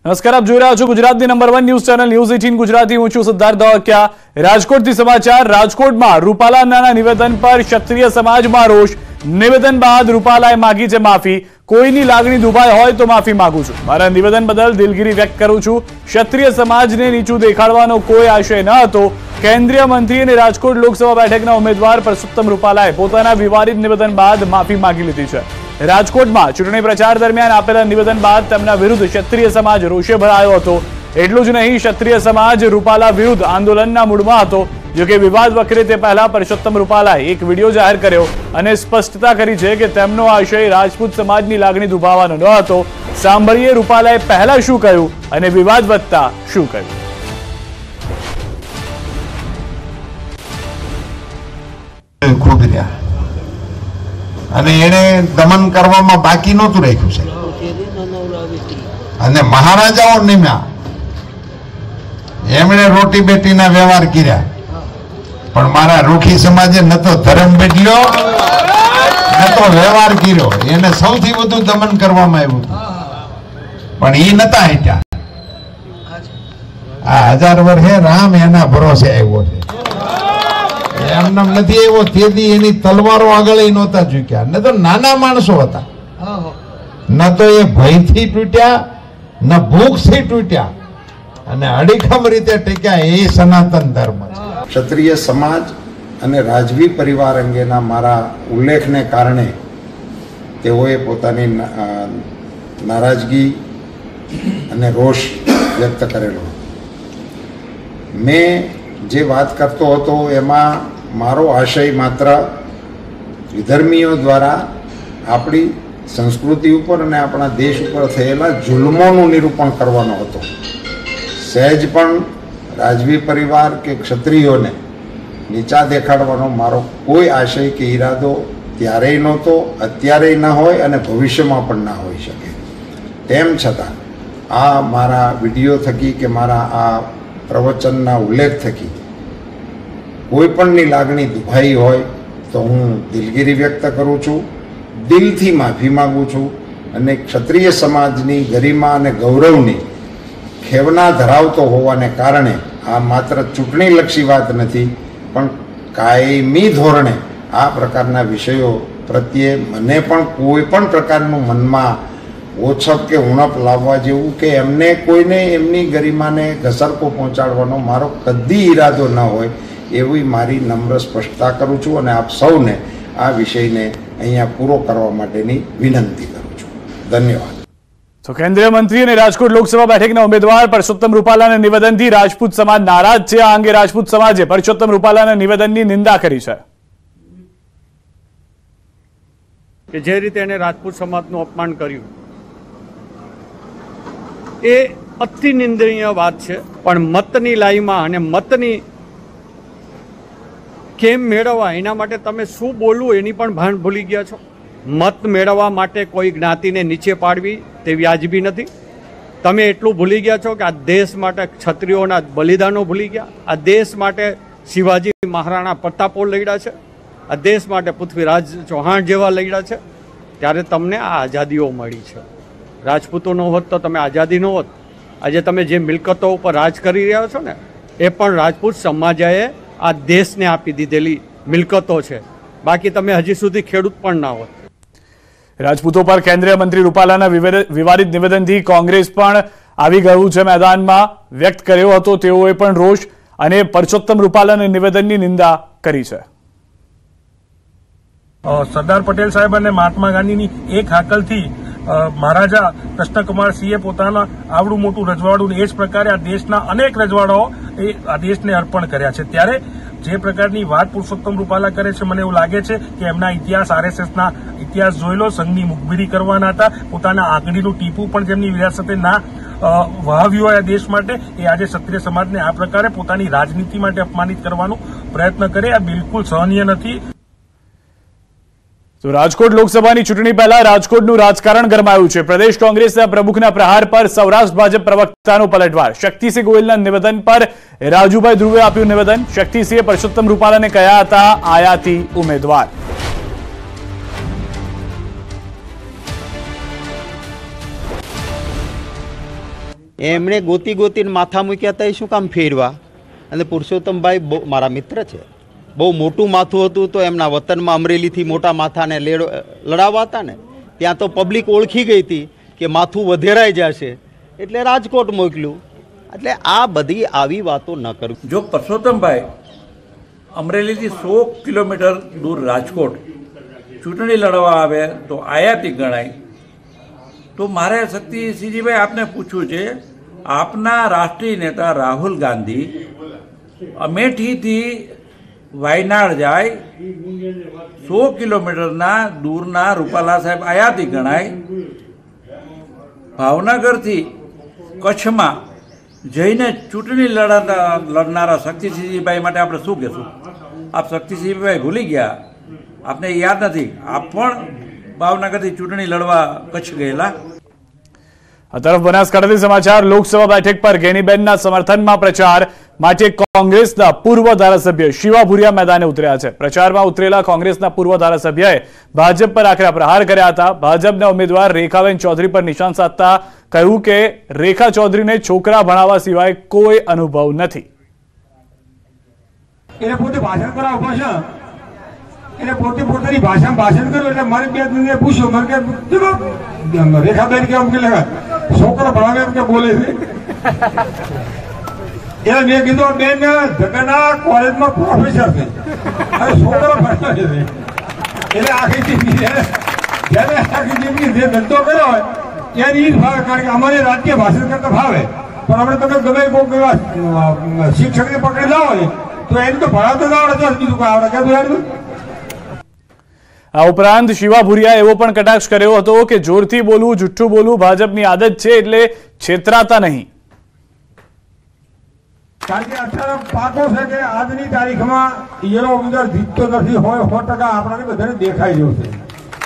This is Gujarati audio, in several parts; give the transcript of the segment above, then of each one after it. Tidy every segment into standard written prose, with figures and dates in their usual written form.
નમસ્કાર, આપ જોઈ રહ્યા છો ગુજરાતની number 1 news channel news 18 Gujarati. હું છું સિદ્ધાર્થ ધોળકિયા। રાજકોટથી સમાચાર। રાજકોટમાં રૂપાલાના નિવેદન પર ક્ષત્રિય સમાજમાં રોષ। નિવેદન બાદ રૂપાલાએ માગી છે માફી। કોઈની લાગણી દુભાઈ હોય તો માફી માંગુ છું। મારા નિવેદન બદલ દિલગીરી વ્યક્ત કરું છું। ક્ષત્રિય સમાજને નીચું દેખાડવાનો કોઈ આશય ન હતો। કેન્દ્રીય મંત્રી અને રાજકોટ લોકસભા બેઠકના ઉમેદવાર પરસોત્તમ રૂપાલાએ પોતાના વિવાદિત નિવેદન બાદ માફી માંગી લીધી છે। રાજકોટમાં ચૂંટણી પ્રચાર દરમિયાન આપેલા નિવેદન બાદ તેમના વિરુદ્ધ ક્ષત્રિય સમાજ રોષે ભરાયો હતો। એટલું જ નહીં, ક્ષત્રિય સમાજ રૂપાલા વિરુદ્ધ આંદોલનના મૂડમાં હતો। જો કે વિવાદ વકરે તે પહેલા પરસોત્તમ રૂપાલાએ એક વિડીયો જાહેર કર્યો અને સ્પષ્ટતા કરી છે કે તેમનો આશય રાજપૂત સમાજની લાગણી દુભાવવાનો ન હતો। સાંભળીએ રૂપાલાએ પહેલા શું કહ્યું અને વિવાદ વધતા શું કહ્યું। અને એને દમન કરવામાં બાકી નહોતું રાખ્યું છે અને મહારાજાઓ નિમ્યા એમણે રોટી બેટીના વ્યવહાર કર્યા, પણ મારા રૂખી સમાજે ન તો ધર્મ બદલ્યો ન તો વ્યવહાર કર્યો। એને સૌથી વધુ દમન કરવામાં આવ્યું પણ એ નતા હટ્યા। આ 1000 વર્ષે રામ એના ભરોસે આવ્યો છે, એમનામ નથી આવ્યો। તેથી એની તલવારો આગળ નહોતા ઝૂક્યા, ન તો નાના માણસો હતા, ન તો એ ભયથી તૂટ્યા ન ભૂખથી તૂટ્યા અને અડીખમ રીતે ટેક્યા। એ સનાતન ધર્મ છે। ક્ષત્રિય સમાજ અને રાજવી પરિવાર અંગેના મારા ઉલ્લેખને કારણે તેઓએ પોતાની નારાજગી અને રોષ વ્યક્ત કરેલો। મેં જે વાત કરતો હતો એમાં મારો આશય માત્ર વિધર્મીઓ દ્વારા આપણી સંસ્કૃતિ ઉપર અને આપણા દેશ ઉપર થયેલા જુલ્મોનું નિરૂપણ કરવાનો હતો। સહેજ પણ રાજવી પરિવાર કે ક્ષત્રિયોને નીચા દેખાડવાનો મારો કોઈ આશય કે ઈરાદો ત્યારેય નહોતો, અત્યારેય ન હોય અને ભવિષ્યમાં પણ ના હોઈ શકે। તેમ છતાં આ મારા વિડીયો થકી કે મારા આ પ્રવચનના ઉલ્લેખ થકી કોઈ પણની લાગણી દુભાઈ હોય તો હું દિલગીરી વ્યક્ત કરું છું, દિલથી માફી માગું છું અને ક્ષત્રિય સમાજની ગરિમા અને ગૌરવની ખેવના ધરાવતો હોવાને કારણે આ માત્ર ચૂંટણીલક્ષી વાત નથી, પણ કાયમી ધોરણે આ પ્રકારના વિષયો પ્રત્યે મને પણ કોઈ પણ પ્રકારનું મનમાં ઓછપ કે ઉણપ લાવવા જેવું કે એમને કોઈને એમની ગરિમાને ઘસરકો પહોંચાડવાનો મારો કદી ઈરાદો ન હોય એવી મારી નમ્ર સ્પષ્ટતા કરું છું અને આપ સૌને આ વિષયને અહીંયા પૂરો કરવા માટેની વિનંતી કરું છું। ધન્યવાદ। તો કેન્દ્રીય મંત્રી અને રાજકોટ લોકસભા બેઠકના ઉમેદવાર પરસોત્તમ રૂપાલાના નિવેદનથી રાજપૂત સમાજ નારાજ છે। આ અંગે રાજપૂત સમાજે પરસોત્તમ રૂપાલાના નિવેદનની નિંદા કરી છે કે જે રીતે એને રાજપૂત સમાજનું અપમાન કર્યું એ અતિ નિંદનીય વાત છે। પણ મતની લાઈમાં અને મતની કેમ મેળવવા એના માટે તમે શું બોલવું એની પણ ભાન ભૂલી ગયા છો। મત મેળવવા માટે કોઈ જ્ઞાતિને નીચે પાડવી તે વ્યાજબી નથી। તમે એટલું ભૂલી ગયા છો કે આ દેશ માટે ક્ષત્રિયોના બલિદાનો ભૂલી ગયા। આ દેશ માટે શિવાજી મહારાણા પ્રતાપો લડ્યા છે, આ દેશ માટે પૃથ્વીરાજ ચૌહાણ જેવા લડ્યા છે, ત્યારે તમને આ આઝાદીઓ મળી છે। રાજપૂતો ન હોત તો તમે આઝાદી ન હોત। આજે તમે જે મિલકતો ઉપર રાજ કરી રહ્યા છો ને એ પણ રાજપૂત સમાજે આ દેશને આપી દીધેલી મિલકતો છે, બાકી તમે હજી સુધી ખેડૂત પણ ના હોત। રાજપૂતો પર કેન્દ્રીય મંત્રી રૂપાલાના વિવાદિત નિવેદનથી કોંગ્રેસ પણ આવી ગયું છે મેદાનમાં। વ્યક્ત કર્યો હતો તેઓએ પણ રોષ અને પરસોત્તમ રૂપાલાના નિવેદનની નિંદા કરી છે। સરદાર પટેલ સાહેબ અને મહાત્મા ગાંધીની એક હાકલથી મહારાજા કૃષ્ણકુમાર સિંહે પોતાના આવડું મોટું રજવાડું એ જ પ્રકારે આ દેશના અનેક રજવાડાઓ એ આ દેશને અર્પણ કર્યા છે। ત્યારે જે પ્રકારની વાત પુરુષોત્તમ રૂપાલા કરે છે, મને એવું લાગે છે કે એમના ઇતિહાસ આરએસએસના ઇતિહાસ જોઈ લો। સંઘની મુખબીરી કરવાના હતા, પોતાના આંગળીનું ટીપું પણ જેમની વિરાસતે ના વહાવ્યું હોય આ દેશ માટે, એ આજે ક્ષત્રિય સમાજને આ પ્રકારે પોતાની રાજનીતિ માટે અપમાનિત કરવાનો પ્રયત્ન કરે, આ બિલકુલ સહનીય નથી। તો રાજકોટ લોકસભાની ચૂંટણી પહેલા રાજકોટનું રાજકારણ ગરમાયું છે। પ્રદેશ કોંગ્રેસના પ્રમુખના પ્રહાર પર સૌરાષ્ટ્ર ભાજપ પ્રવક્તાનો પલટવાર। શક્તિસિંહ ગોહિલના નિવેદન પર રાજુભાઈ ધ્રુવે આપ્યું નિવેદન। શક્તિસિંહે પરસોત્તમ રૂપાલાને કહ્યા હતા આયાતી ઉમેદવાર। એમણે ગોતી ગોતીને માથા મૂક્યા હતા, એ શું કામ ફેરવા? અને પુરુષોત્તમભાઈ મારા મિત્ર છે, બહુ મોટું માથું હતું તો એમના વતનમાં અમરેલીથી મોટા માથાને લડાવવા હતા ને, ત્યાં તો પબ્લિક ઓળખી ગઈ હતી કે માથું વધેરાઈ જશે એટલે રાજકોટ મોકલ્યું. એટલે આ બધી આવી વાતો ન કરવી. જો પરસોત્તમભાઈ અમરેલીથી 100 કિલોમીટર દૂર રાજકોટ ચૂંટણી લડવા આવે તો આયાતી ગણાય. તો મારે શક્તિસિંહજીભાઈ આપને પૂછવું છે, આપના રાષ્ટ્રીય નેતા રાહુલ ગાંધી અમેઠીથી વાયનાડ જાય, 100 કિલોમીટરના દૂરના રૂપાલા સાહેબ આયાતી ગણાય. ભાવનગરથી કચ્છમાં જઈને ચૂંટણી લડનારા શક્તિસિંહજીભાઈ માટે આપણે શું કહેશું? આપ શક્તિસિંહભાઈ ભૂલી ગયા, આપને યાદ નથી, આપ પણ ભાવનગરથી ચૂંટણી લડવા કચ્છ ગયેલા. આ તરફ બનાસકાંઠાથી સમાચાર. લોકસભા બેઠક પર ગેનીબેનના સમર્થનમાં પ્રચાર માટે કોંગ્રેસના પૂર્વ ધારાસભ્ય શિવા ભુરિયા મેદાને ઉતર્યા છે. પ્રચારમાં ઉતરેલા કોંગ્રેસના પૂર્વ ધારાસભ્યએ ભાજપ પર આકરા પ્રહાર કર્યા હતા. ભાજપના ઉમેદવાર રેખાબેન ચૌધરી પર નિશાન સાધતા કહ્યું કે રેખા ચૌધરીને છોકરા ભણાવવા સિવાય કોઈ અનુભવ નથી. એને પોતે ભાષણ કરવા ઉભા છે, એને પોતે પોતાની ભાષામાં ભાષણ કર્યું એટલે મારી બે દિને પૂછ્યું, મને કે રેખાબેન કે છોકરો ભણાવે એમ કે બોલે છે. એટલે મેં કીધું બેન જગન્ના કોલેજમાં પ્રોફેસર છે અને છોકરો ભણાવે છે. એટલે આખી જિંદગી જેને આખી જિંદગી જે ધંધો કર્યો હોય એની જ ભાવે, કારણ કે અમારે રાજકીય ભાષણ કરતા ભાવે, પણ આપણે તમે ગમે કોઈ શિક્ષકને પકડી લાવો ને તો એને તો ભણાવતો ના આવડે, બીજું કોઈ આવડે કે? આ ઉપરાંત શિવા ભુરિયાએ એવો પણ કટાક્ષ કર્યો હતો કે જોરથી બોલવું, જુઠ્ઠું બોલવું ભાજપની આદત છે એટલે છેતરાતા નહીં. કારણ કે અત્યારે પાકો છે કે આજની તારીખમાં એનો ઉમેદવાર જીતતો નથી હોય 100%, આપણને બધાને દેખાઈ ગયું છે.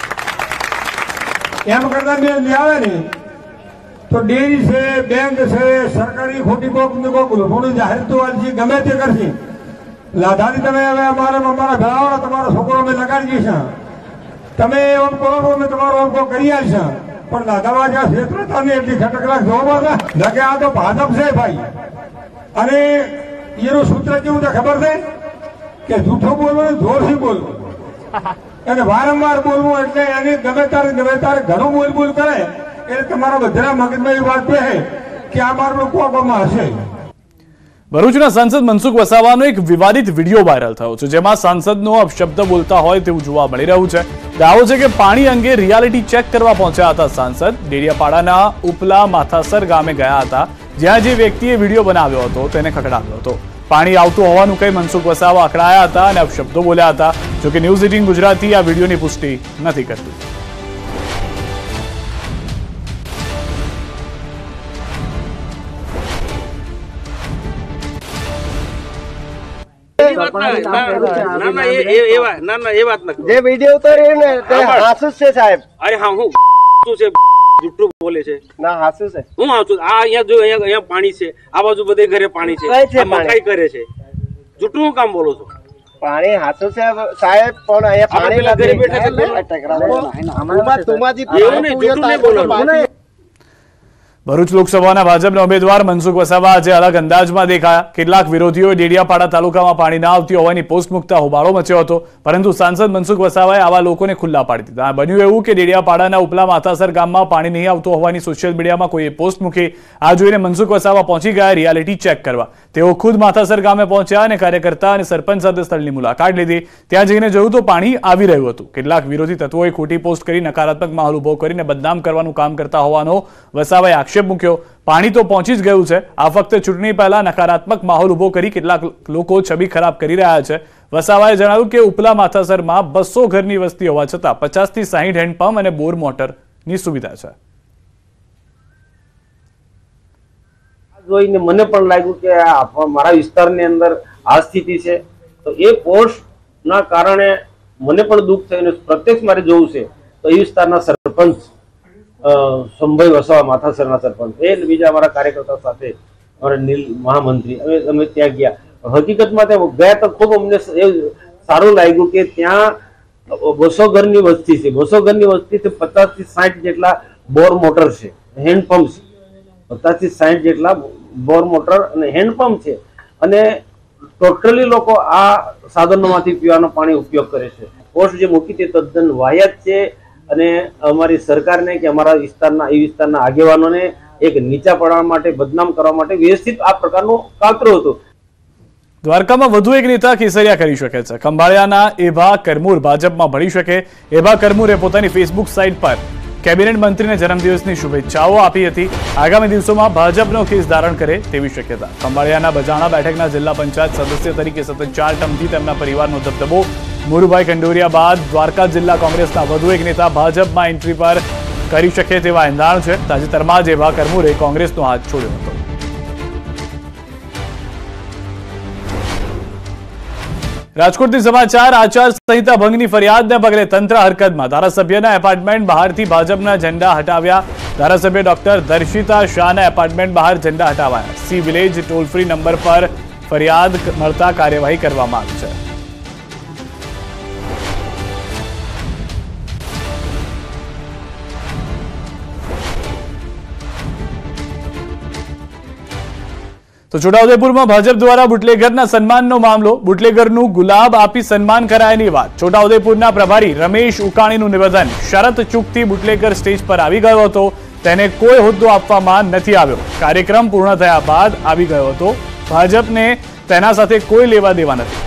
એમ કરતા મેં આવે ને તો ડેરી છે, બેંક છે, સરકારી ખોટી કોક જાહેરાતો છે, ગમે તે કરશે. લાધાની તમે હવે અમારા ભણાવો, તમારો છોકરો અમે લગાડી દઈશું, તમે એમ કરો અમે તમારો એમ કરી આવશે, પણ લાધામાં જ્યાં ક્ષેત્રતા ને એટલી ખટકલાક જોવા ના કે આ તો ભાજપ છે ભાઈ. અને એનું સૂત્ર કેવું છે ખબર છે કે જૂઠું બોલવું, જોરથી બોલવું અને વારંવાર બોલવું. એટલે એને ગમે તારે ઘણું બોલ કરે એટલે તમારા બધા મગજમાં એ વાત છે કે આ મારું કોકમાં હશે. ભરૂચના સાંસદ મનસુખ વસાવાનો એક વિવાદિત વિડીયો વાયરલ થયો છે, જેમાં સાંસદનો અપશબ્દ બોલતા હોય તેવું જોવા મળી રહ્યું છે. દાવો છે કે પાણી અંગે રિયાલિટી ચેક કરવા પહોંચ્યા હતા સાંસદ. ડેડિયાપાડાના ઉપલા માથાસર ગામે ગયા હતા, જ્યાં જે વ્યક્તિએ વિડીયો બનાવ્યો હતો તેને ખખડાવ્યો હતો. પાણી આવતું હોવાનું કહી મનસુખ વસાવા અકળાયા હતા અને અપશબ્દો બોલ્યા હતા. જોકે ન્યૂઝ 18 ગુજરાતી આ વિડીયોની પુષ્ટિ નથી કરતું. જૂઠું બોલે છે ના હાસુ છે. હું આવું છું, આ અહીંયા જો અહીંયા પાણી છે, આ બાજુ બધે ઘરે પાણી છે, મકાઈ કરે છે, જૂઠું કામ બોલો છો? પાણી હાસુ છે સાહેબ, પણ અહીંયા પાણી ઘરે બેઠા છે. ભરૂચ લોકસભાના ભાજપના ઉમેદવાર મનસુખ વસાવા આજે અલગ અંદાજમાં દેખાયા. કેટલાક વિરોધીઓએ ડેડિયાપાડા તાલુકામાં પાણી ના આવતી હોવાની પોસ્ટ મૂકતા હોબાળો મચ્યો હતો, પરંતુ સાંસદ મનસુખ વસાવાએ આવા લોકોને ખુલ્લા પાડી દીધા. બન્યું એવું કે ડેડિયાપાડાના ઉપલા માથાસર ગામમાં પાણી નહીં આવતું હોવાની સોશિયલ મીડિયામાં કોઈએ પોસ્ટ મૂકી. આ જોઈને મનસુખ વસાવા પહોંચી ગયા રિયાલિટી ચેક કરવા. તેઓ ખુદ માથાસર ગામે પહોંચ્યા અને કાર્યકર્તા અને સરપંચ સાથે સ્થળની મુલાકાત લીધી. ત્યાં જઈને જોયું તો પાણી આવી રહ્યું હતું. કેટલાક વિરોધી તત્વોએ ખોટી પોસ્ટ કરી નકારાત્મક માહોલ ઉભો કરીને બદનામ કરવાનું કામ કરતા હોવાનો વસાવાએ આક્ષેપ મૂક્યો. પાણી તો પહોંચી જ ગયું છે, આ ફક્ત ચૂંટણી પહેલા નકારાત્મક માહોલ ઉભો કરી કેટલાક લોકો છબી ખરાબ કરી રહ્યા છે. વસાવાએ જણાવ્યું કે ઉપલા માથાસરમાં 200 ઘરની વસ્તી હોવા છતાં 50 થી 60 હેન્ડપંપ અને બોર મોટરની સુવિધા છે. જોઈને મને પણ લાગ્યું કે મારા વિસ્તારની અંદર આ સ્થિતિ છે, તો એ પોસ્ટના કારણે મને પણ દુઃખ થયું. પ્રત્યક્ષ મારે જોવું છે તો એ વિસ્તારના સરપંચ સંભાઈ વસાવા માથાસરના સરપંચ એ બીજા અમારા કાર્યકર્તા સાથે અમારા નીલ મહામંત્રી અમે ત્યાં ગયા. હકીકતમાં ત્યાં ગયા તો ખૂબ અમને સારું લાગ્યું કે ત્યાં 200 ઘરની વસ્તી છે. 200 ઘરની વસ્તી 50 થી 60 જેટલા બોર મોટર છે, હેન્ડપંપ છે. 50 થી 60 જેટલા બોર મોટર અને હેન્ડપંપ છે અને ટોટલી લોકો આ સાધનોમાંથી પીવાનું પાણી ઉપયોગ કરે છે. પોસ્ટ જે મૂકી તે તદ્દન વાહિયાત છે અને અમારી સરકારને કે અમારા વિસ્તારના એ વિસ્તારના આગેવાનોને એક નીચા પાડવા માટે, બદનામ કરવા માટે વ્યવસ્થિત આ પ્રકારનું કાવતરું હતું. દ્વારકામાં વધુ એક નેતા કેસરિયા કરી શકે છે. ખંભાળિયાના એભા કરમૂર ભાજપમાં ભળી શકે. એભા કરમૂરે પોતાની ફેસબુક સાઇટ પર કેબિનેટ મંત્રીને જન્મદિવસની શુભેચ્છાઓ આપી હતી. આગામી દિવસોમાં ભાજપનો કેસ ધારણ કરે તેવી શક્યતા. ખંભાળિયાના બજાણા બેઠકના જિલ્લા પંચાયત સદસ્ય તરીકે સતત 4 ટર્મથી તેમના પરિવારનો દબદબો. મુરુભાઈ ખંડોરિયા બાદ દ્વારકા જિલ્લા કોંગ્રેસના વધુ એક નેતા ભાજપમાં એન્ટ્રી પર કરી શકે તેવા એંધાણ છે. તાજેતરમાં જ એભા કરમૂરે કોંગ્રેસનો હાથ છોડ્યો હતો. રાજકોટથી સમાચાર. આચાર સંહિતા ભંગની ફરિયાદને પગલે તંત્ર હરકતમાં. ધારાસભ્યના એપાર્ટમેન્ટ બહારથી ભાજપના ઝંડા હટાવ્યા. ધારાસભ્ય ડોક્ટર દર્શિતા શાહના એપાર્ટમેન્ટ બહાર ઝંડા હટાવાયા. Sea village toll free number પર ફરિયાદ મળતા કાર્યવાહી કરવામાં આવી છે. તો છોટાઉદેપુરમાં ભાજપ દ્વારા બુટલેગરના સન્માનનો મામલો. બુટલેગરનું ગુલાબ આપી સન્માન કરાયાની વાત. છોટાઉદેપુરના પ્રભારી રમેશ ઉકાણીનું નિવેદન. શરત ચૂકથી બુટલેગર સ્ટેજ પર આવી ગયો હતો. તેને કોઈ હોદ્દો આપવામાં નથી આવ્યો. કાર્યક્રમ પૂર્ણ થયા બાદ આવી ગયો હતો. ભાજપને તેના સાથે કોઈ લેવા દેવા નથી.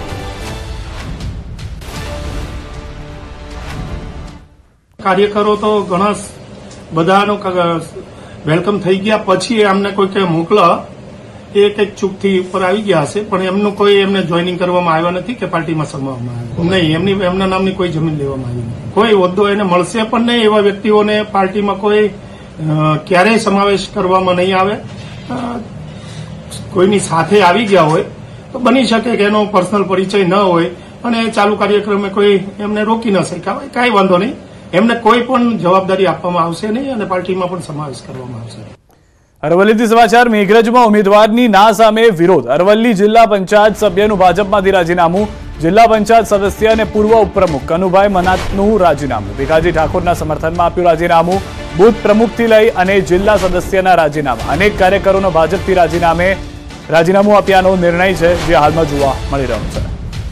કાર્યકરો તો ઘણા બધાનો વેલકમ થઈ ગયા પછી અમને કોઈ કે મોકલા એ કંઈક ચૂકથી ઉપર આવી ગયા હશે, પણ એમનું કોઈ એમને જોઈનિંગ કરવામાં આવ્યા નથી કે પાર્ટીમાં સમાવવામાં આવ્યા નહીં. એમના નામની કોઈ જમીન લેવામાં આવી નથી. કોઈ હોદ્દો એને મળશે પણ નહીં. એવા વ્યક્તિઓને પાર્ટીમાં કોઈ ક્યારેય સમાવેશ કરવામાં નહીં આવે. કોઈની સાથે આવી ગયા હોય તો બની શકે કે એનો પર્સનલ પરિચય ન હોય અને ચાલુ કાર્યક્રમે કોઈ એમને રોકી ન શક્યા હોય. કાંઈ વાંધો નહીં. એમને કોઈ પણ જવાબદારી આપવામાં આવશે નહીં અને પાર્ટીમાં પણ સમાવેશ કરવામાં આવશે. અરવલ્લીથી સમાચાર. મેઘરજમાં ઉમેદવારની ના સામે વિરોધ. અરવલ્લી જિલ્લા પંચાયત સભ્યનું ભાજપમાંથી રાજીનામું. જિલ્લા પંચાયત સદસ્ય અને પૂર્વ ઉપપ્રમુખ કનુભાઈ મનાતનું રાજીનામું. ભીખાજી ઠાકોરના સમર્થનમાં આપ્યું રાજીનામું. બુથ પ્રમુખથી લઈ અને જિલ્લા સદસ્યના રાજીનામા. અનેક કાર્યકરોનો ભાજપથી રાજીનામું આપ્યાનો નિર્ણય છે જે હાલમાં જોવા મળી રહ્યો છે.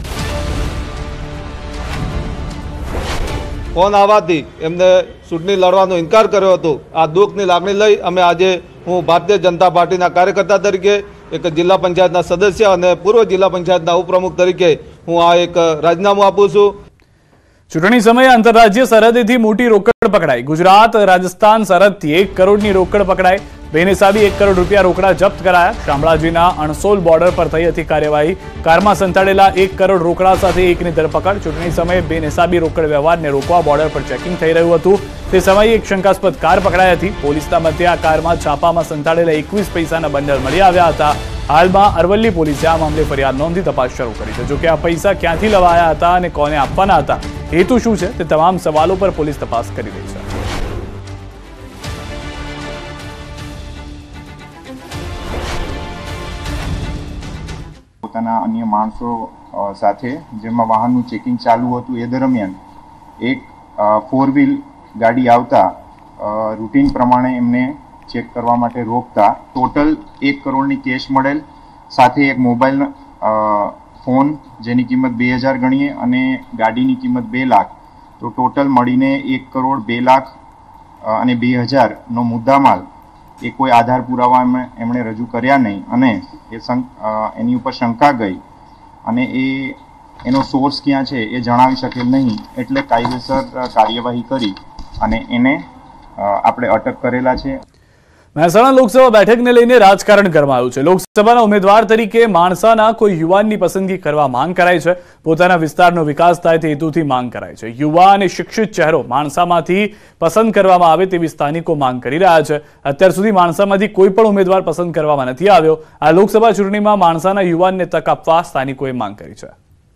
ફોન આવવાથી એમને ચૂંટણી લડવાનો ઇનકાર કર્યો હતો. આ દુઃખની લાગણી લઈ અમે આજે હું ભારતીય જનતા પાર્ટીના કાર્યકર્તા તરીકે, એક જિલ્લા પંચાયતના સદસ્ય અને પૂર્વ જિલ્લા પંચાયતના ઉપપ્રમુખ તરીકે હું આ એક રાજીનામું આપું છું. ચૂંટણી સમયે આંતરરાજ્ય સરહદેથી મોટી રોકડ પકડાઈ. ગુજરાત રાજસ્થાન સરહદથી 1 કરોડની રોકડ પકડાઈ. બેનિસાબી 1 કરોડ રૂપિયા રોકડા જપ્ત કરાયા. શામળાજીના અણસોલ બોર્ડર પર થઈ હતી કાર્યવાહી. કારમાં સંતાડેલા 1 કરોડ રોકડા સાથે એકની ધરપકડ. ચૂંટણી સમયે બેનિસાબી રોકડ વ્યવહારને રોકવા બોર્ડર પર ચેકિંગ થઈ રહ્યું હતું. તે સમયે એક શંકાસ્પદ કાર પકડાઈ હતી. પોલીસના મતે આ કારમાં છાપામાં સંતાડેલા 21 પૈસાના બંડલ મળી આવ્યા હતા. હાલમાં અરવલ્લી પોલીસે આ મામલે ફરિયાદ નોંધી તપાસ શરૂ કરી છે. જોકે આ પૈસા ક્યાંથી લવાયા હતા અને કોને આપવાના હતા, હેતુ શું છે, તે તમામ સવાલો પર પોલીસ તપાસ કરી રહી છે. પોતાના અન્ય માણસો સાથે જેમાં વાહનનું ચેકિંગ ચાલુ હતું એ દરમિયાન એક 4 વ્હીલ ગાડી આવતા રૂટીન પ્રમાણે એમને ચેક કરવા માટે રોકતા ટોટલ 1 કરોડની કેશ મળેલ, સાથે એક મોબાઈલ ફોન જેની કિંમત 2000 ગણીએ અને ગાડીની કિંમત 2 લાખ, તો ટોટલ મળીને 1 કરોડ 2 લાખ અને 2000નો મુદ્દામાલ એ કોઈ આધાર પુરાવા એમણે રજૂ કર્યા નહીં અને એની ઉપર શંકા ગઈ અને એનો સોર્સ ક્યાં છે એ જણાવી શકેલ નહીં, એટલે કાયદેસર કાર્યવાહી કરી અને એને આપણે અટક કરેલા છે. મહેસાણા લોકસભા બેઠકને લઈને રાજકારણ ગરમાયું છે. લોકસભાના ઉમેદવાર તરીકે માણસાના કોઈ યુવાનની પસંદગી કરવા માંગ કરાઈ છે. પોતાના વિસ્તારનો વિકાસ થાય તે હેતુથી માંગ કરાઈ છે. યુવા અને શિક્ષિત ચહેરો માણસામાંથી પસંદ કરવામાં આવે તેવી સ્થાનિકો માંગ કરી રહ્યા છે. અત્યાર સુધી માણસામાંથી કોઈ પણ ઉમેદવાર પસંદ કરવામાં નથી આવ્યો. આ લોકસભા ચૂંટણીમાં માણસાના યુવાનને તક આપવા સ્થાનિકોએ માંગ કરી છે.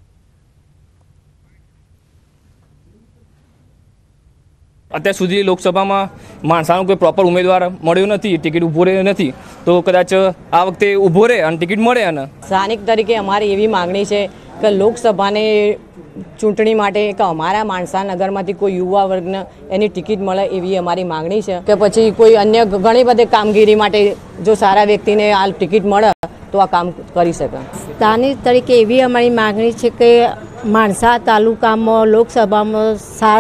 અત્યાર સુધી લોકસભામાં માણસાનો કોઈ પ્રોપર ઉમેદવાર મળ્યો નથી, ટિકિટ ઊભો રહ્યો નથી, તો કદાચ આ વખતે ઊભો રહે અને ટિકિટ મળે. અને સ્થાનિક તરીકે અમારી એવી માગણી છે કે લોકસભાને ચૂંટણી માટે કે અમારા માણસા નગરમાંથી કોઈ યુવા વર્ગને એની ટિકિટ મળે એવી અમારી માંગણી છે કે પછી કોઈ અન્ય ઘણી બધી કામગીરી માટે જો સારા વ્યક્તિને આ ટિકિટ મળે તો આ કામ કરી શકે. સ્થાનિક તરીકે એવી અમારી માંગણી છે કે માણસા તાલુકામાં લોકસભામાં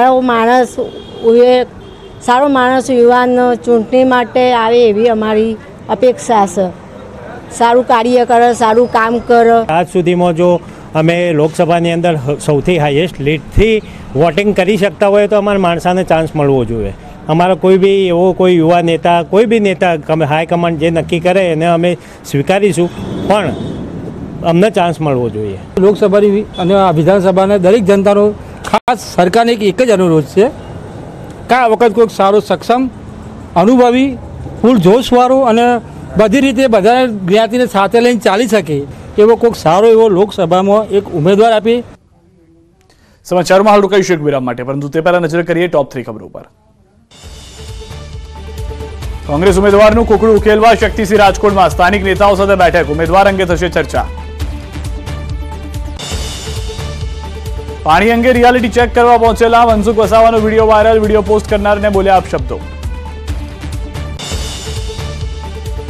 સારો માણસ યુવાન ચૂંટણી માટે આવે એવી અમારી અપેક્ષા છે. સારું કાર્ય કરે, સારું કામ કરે. આજ સુધીમાં જો અમે લોકસભાની અંદર સૌથી હાઈએસ્ટ લીડથી વોટિંગ કરી શકતા હોય તો અમારા માણસાને ચાન્સ મળવો જોઈએ. અમારા કોઈ બી એવો કોઈ યુવા નેતા, કોઈ બી નેતા હાઈકમાન્ડ જે નક્કી કરે એને અમે સ્વીકારીશું, પણ અમને ચાન્સ મળવો જોઈએ. લોકસભાની અને વિધાનસભાના દરેક જનતાનો ખાસ સરકારને એક જ અનુરોધ છે કે આ વખત કોઈક સારો, સક્ષમ, અનુભવી, ફૂલ જોશવાળો અને બધી રીતે બધા જ્ઞાતિને સાથે લઈને ચાલી શકે એવો કોઈક સારો એવો લોકસભામાં એક ઉમેદવાર આપી. સમાચારમાં હાલ રોકાઈશું એક વિરામ માટે, પરંતુ તે પહેલા નજર કરીએ ટોપ 3 ખબરો પર. કોંગ્રેસ ઉમેદવારનું કોકડું ઉકેલવા શક્તિસિંહ રાજકોટમાં સ્થાનિક નેતાઓ સાથે બેઠક, ઉમેદવાર અંગે થશે ચર્ચા. પાણી અંગે રિયાલિટી ચેક કરવા પહોંચેલા મનસુખ વસાવાનો વિડીયો વાયરલ, વિડીયો પોસ્ટ કરનારને બોલ્યા અપશબ્દો.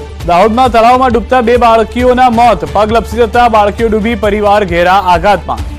દાહોદમાં તળાવમાં ડૂબતા 2 બાળકીઓના મોત, પગ લપસી જતા બાળકીઓ ડૂબી, પરિવાર ઘેરા આઘાતમાં.